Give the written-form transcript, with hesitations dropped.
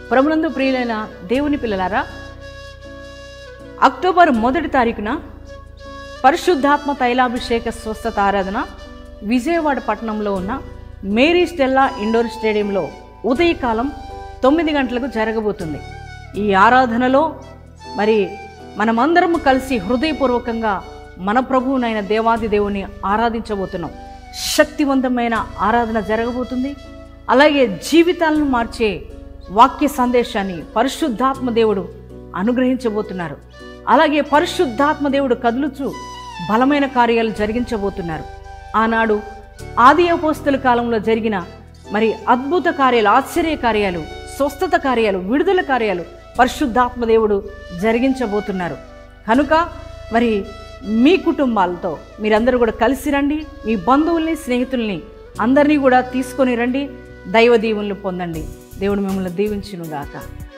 ప్రభునందు ప్రియులైన దేవుని పిల్లలారా, అక్టోబర్ 1 తారీఖున పరిశుద్ధాత్మ తైలాభిషేక స్వస్థత ఆరాధన విజయవాడ పట్టణంలో ఉన్న మేరీ స్టెల్లా ఇండోర్ స్టేడియంలో ఉదయకాలం 9 గంటలకు జరగబోతుంది. ఈ ఆరాధనలో మనమందరం కలిసి హృదయపూర్వకంగా మన ప్రభువునైన దేవాది దేవుని ఆరాధించబోతున్నాం. శక్తివంతమైన ఆరాధన జరగబోతుంది. అలాగే జీవితాలను మార్చే వాక్య సందేశాన్ని పరిశుద్ధాత్మ దేవుడు అనుగ్రహించబోతున్నారు. అలాగే పరిశుద్ధాత్మ దేవుడు కదులుచు బలమైన కార్యాలు జరిగించబోతున్నారు. ఆనాడు ఆది అపోస్తల కాలంలో జరిగిన అద్భుత కార్యాలు, ఆశ్చర్య కార్యాలు, స్వస్థత కార్యాలు, విడుదల కార్యాలు పరిశుద్ధాత్మ దేవుడు జరిగించబోతున్నారు. కనుక మీ కుటుంబాలతో మీరందరూ కూడా కలిసి రండి. మీ బంధువుల్ని, స్నేహితుల్ని అందరినీ కూడా తీసుకొని రండి. దైవ దీవెనలు పొందండి. దేవుడు మిమ్మల్ని దీవించునుగాక.